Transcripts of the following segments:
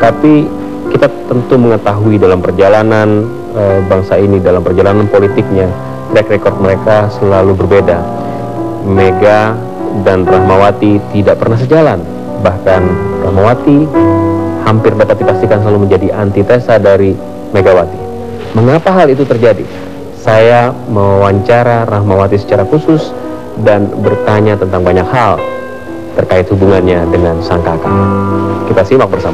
Tapi kita tentu mengetahui dalam perjalanan bangsa ini, dalam perjalanan politiknya, track record mereka selalu berbeda. Mega dan Rahmawati tidak pernah sejalan. Bahkan Rahmawati hampir dapat dipastikan selalu menjadi antitesa dari Megawati. Mengapa hal itu terjadi? Saya mewawancara Rahmawati secara khusus dan bertanya tentang banyak hal terkait hubungannya dengan sang kakak. Kita simak bersama.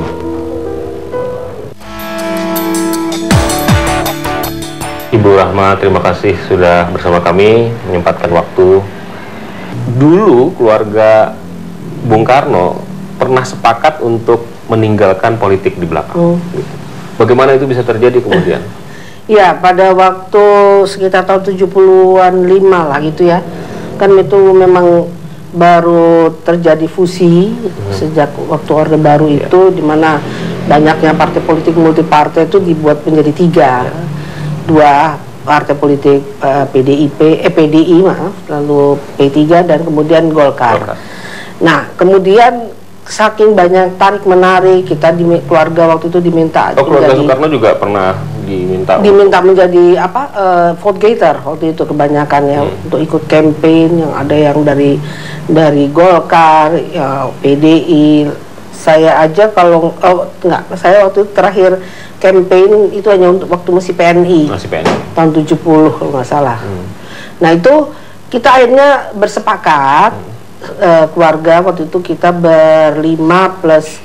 Ibu Rahma, terima kasih sudah bersama kami, menyempatkan waktu. Dulu keluarga Bung Karno pernah sepakat untuk meninggalkan politik di belakang. Bagaimana itu bisa terjadi kemudian? Ya, pada waktu sekitar tahun 70-an 5 lah gitu ya. Kan itu memang baru terjadi fusi sejak waktu Orde Baru itu, di mana banyaknya partai politik multipartai itu dibuat menjadi 3. 2 partai politik PDI maaf, lalu P3 dan kemudian Golkar. Nah, kemudian saking banyak tarik menarik, kita di keluarga waktu itu diminta. Keluarga Soekarno juga pernah diminta menjadi vote gator waktu itu kebanyakan ya, untuk ikut campaign, yang ada yang dari Golkar, ya, PDI. Saya aja kalau saya waktu itu terakhir campaign itu hanya untuk waktu masih PNI. Tahun 70 kalau nggak salah. Nah, itu kita akhirnya bersepakat, keluarga waktu itu kita berlima plus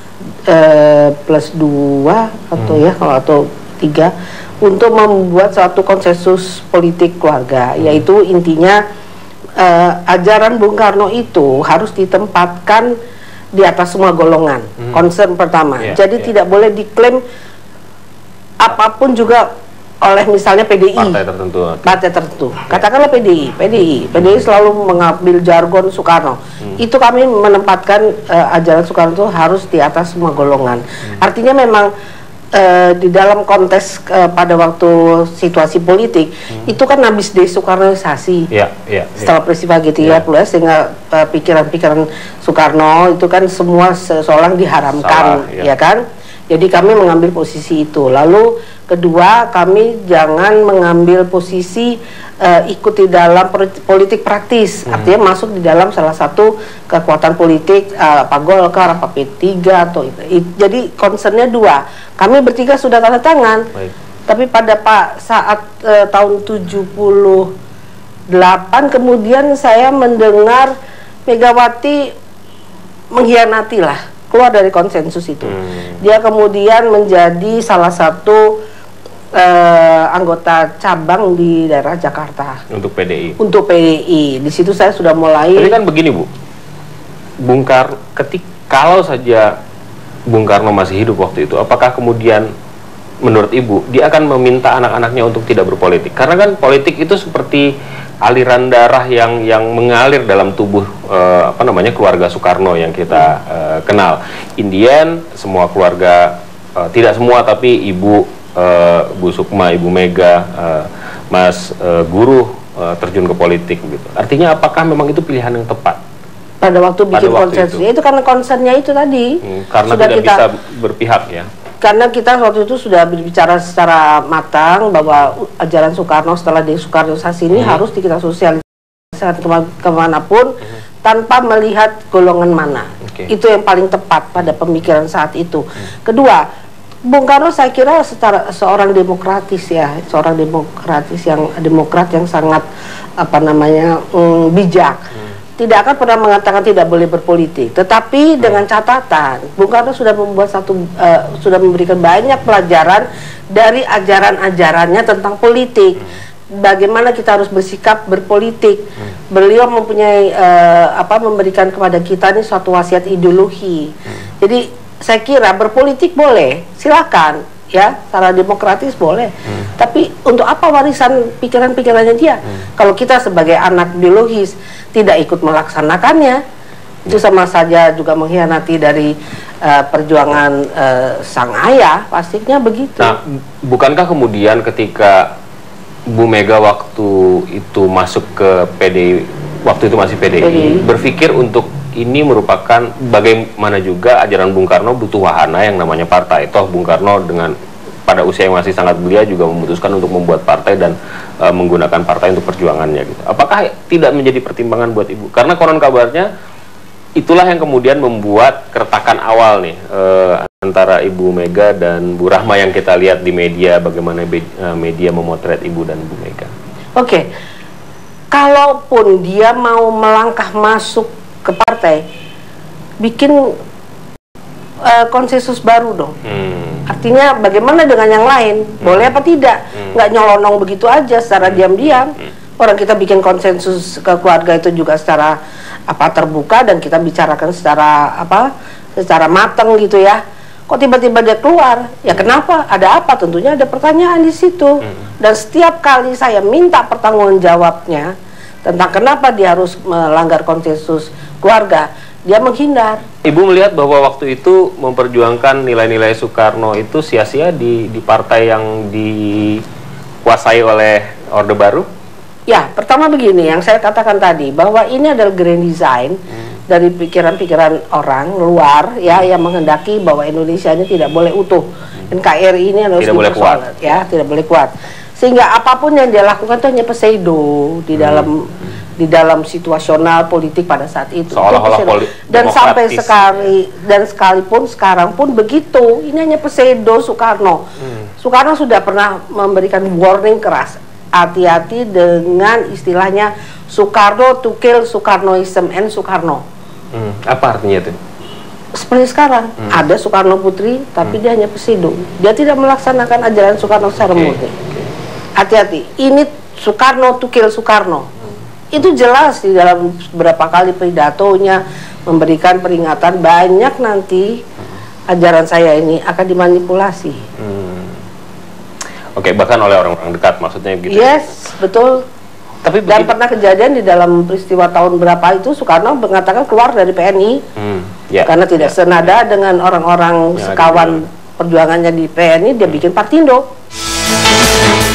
2 atau atau 3 untuk membuat suatu konsensus politik keluarga, yaitu intinya ajaran Bung Karno itu harus ditempatkan di atas semua golongan. Concern pertama. Jadi tidak boleh diklaim apapun juga oleh misalnya PDI, partai tertentu. Katakanlah PDI selalu mengambil jargon Soekarno. Itu kami menempatkan ajaran Soekarno itu harus di atas semua golongan. Artinya memang di dalam konteks pada waktu situasi politik itu kan habis desoekarnoisasi setelah peristiwa G30 sehingga pikiran-pikiran Soekarno itu kan semua seolah diharamkan, ya kan. Jadi kami mengambil posisi itu. Lalu kedua, kami jangan mengambil posisi ikut di dalam politik praktis, artinya masuk di dalam salah satu kekuatan politik, apa Golkar, apa P3 atau itu. Jadi concernnya 2. Kami bertiga sudah tanda tangan. Tapi pada saat tahun 78 kemudian saya mendengar Megawati mengkhianati lah, keluar dari konsensus itu. Dia kemudian menjadi salah satu anggota cabang di daerah Jakarta untuk PDI. Di situ saya sudah mulai. Tapi kan begini, Bu. Kalau saja Bung Karno masih hidup waktu itu, apakah kemudian menurut Ibu dia akan meminta anak-anaknya untuk tidak berpolitik? Karena kan politik itu seperti aliran darah yang mengalir dalam tubuh keluarga Soekarno yang kita kenal. Indian, semua keluarga, tidak semua tapi Ibu Bu Sukma, Ibu Mega, Mas Guru terjun ke politik gitu. Artinya apakah memang itu pilihan yang tepat? Pada waktu bikin konsensusnya itu karena concernnya itu tadi. Karena sudah tidak bisa berpihak ya. Karena kita waktu itu sudah berbicara secara matang bahwa ajaran Soekarno setelah desoekarnoisasi ini harus kita sosialisasikan kemanapun tanpa melihat golongan mana. Itu yang paling tepat pada pemikiran saat itu. Kedua, Bung Karno saya kira seorang demokratis ya, demokrat yang sangat bijak. Tidak akan pernah mengatakan tidak boleh berpolitik, tetapi dengan catatan Bung Karno sudah sudah memberikan banyak pelajaran dari ajaran-ajarannya tentang politik. Bagaimana kita harus bersikap berpolitik. Beliau mempunyai memberikan kepada kita ini suatu wasiat ideologi. Jadi saya kira berpolitik boleh, silakan ya, secara demokratis boleh. Tapi untuk apa warisan pikiran-pikirannya dia? Kalau kita sebagai anak biologis tidak ikut melaksanakannya, itu sama saja juga mengkhianati dari perjuangan sang ayah, pastinya begitu. Nah, bukankah kemudian ketika Bu Mega waktu itu masuk ke PDI, waktu itu masih PDI, berpikir untuk ini merupakan bagaimana juga ajaran Bung Karno butuh wahana yang namanya partai. Toh Bung Karno dengan pada usia yang masih sangat belia juga memutuskan untuk membuat partai dan menggunakan partai untuk perjuangannya gitu. Apakah tidak menjadi pertimbangan buat Ibu? Karena konon kabarnya itulah yang kemudian membuat keretakan awal nih antara Ibu Mega dan Bu Rahma yang kita lihat di media, bagaimana media memotret Ibu dan Bu Mega. Oke. Kalaupun dia mau melangkah masuk ke partai, bikin konsensus baru dong. Artinya bagaimana dengan yang lain? Boleh apa tidak? Nggak nyelonong begitu aja secara diam-diam. Orang kita bikin konsensus ke keluarga itu juga secara terbuka dan kita bicarakan secara matang gitu ya. Kok tiba-tiba dia keluar? Ya kenapa? Ada apa? Tentunya ada pertanyaan di situ. Dan setiap kali saya minta pertanggungjawabnya tentang kenapa dia harus melanggar konsensus keluarga, dia menghindar. Ibu melihat bahwa waktu itu memperjuangkan nilai-nilai Soekarno itu sia-sia di partai yang dikuasai oleh Orde Baru? Ya, pertama begini, yang saya katakan tadi, bahwa ini adalah grand design dari pikiran-pikiran orang luar ya yang menghendaki bahwa Indonesia ini tidak boleh utuh. NKRI ini harus dipersoalkan, ya, tidak boleh kuat. Sehingga apapun yang dia lakukan itu hanya pseudo di dalam situasional politik pada saat itu. Seolah-olah dan sampai sekalipun sekarang pun begitu. Ini hanya pseudo Soekarno. Soekarno sudah pernah memberikan warning keras. Hati-hati dengan istilahnya Soekarno to kill Soekarnoism and Soekarno. Apa artinya itu? Seperti sekarang ada Soekarno Putri, tapi dia hanya pseudo. Dia tidak melaksanakan ajaran Soekarno secara murni. Hati-hati. Ini Soekarno to kill Soekarno. Itu jelas di dalam beberapa kali pidatonya memberikan peringatan banyak nanti ajaran saya ini akan dimanipulasi. Oke, bahkan oleh orang-orang dekat maksudnya gitu. Yes, betul. Tapi dan pernah kejadian di dalam peristiwa tahun berapa itu Soekarno mengatakan keluar dari PNI karena tidak senada dengan orang-orang sekawan perjuangannya di PNI, dia bikin Partindo.